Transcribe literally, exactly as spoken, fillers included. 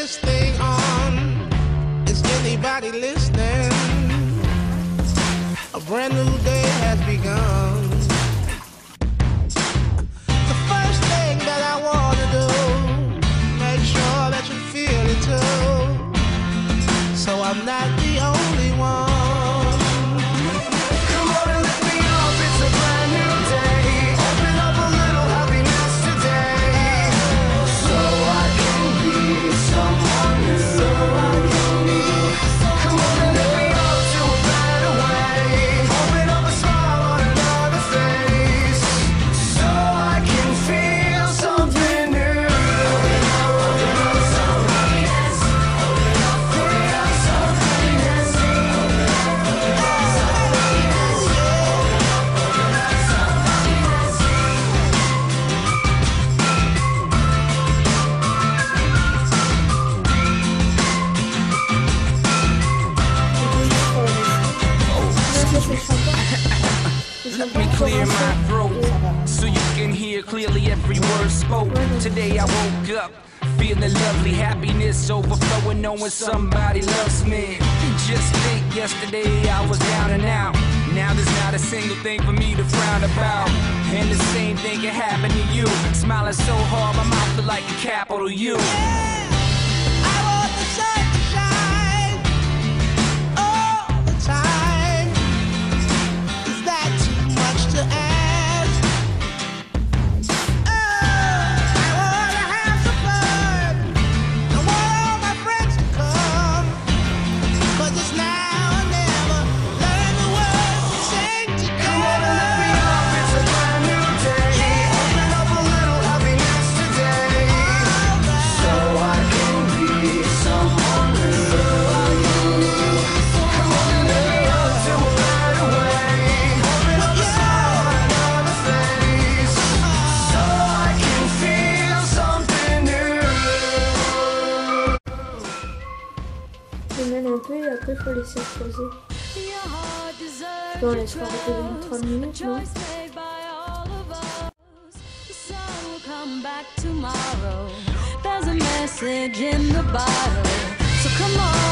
this thing on. Is anybody listening? A brand new day has begun. The first thing that I want to do, make sure that you feel it too, so I'm not the only one. Come on and let me up, it's a brand new day. Open up a little happiness today, so I can be someone new. So I can be. Come on and let me up to a better way. Open up a smile on another face, so I can feel something new. Open up, open up some happiness. Open up, open up some happiness. Open up, open up some happiness. Open up, open up some happiness. Let me clear my throat so you can hear clearly every word spoke. Today I woke up feeling lovely, happiness overflowing, knowing somebody loves me. Just think, yesterday I was down and out. Now there's not a single thing for me to frown about. And the same thing can happen to you. Smiling so hard, my mouth feel like a capital U. I want the sun to shine all the time. Is that too much to ask? Oh, I want to have some fun. I want all my friends to come, 'cause it's now or never. Learn the words and sing together. Come on and let me up, it's a brand new day. Open up a little happiness today, so I can be someone new. Come on and let me up to a better way. Open up a smile on another face, so I can feel something new. Je mène un peu et après il faut laisser reposer. On laisse arrêter de trente minutes, non? Come back tomorrow. There's a message in the bottle. So come on.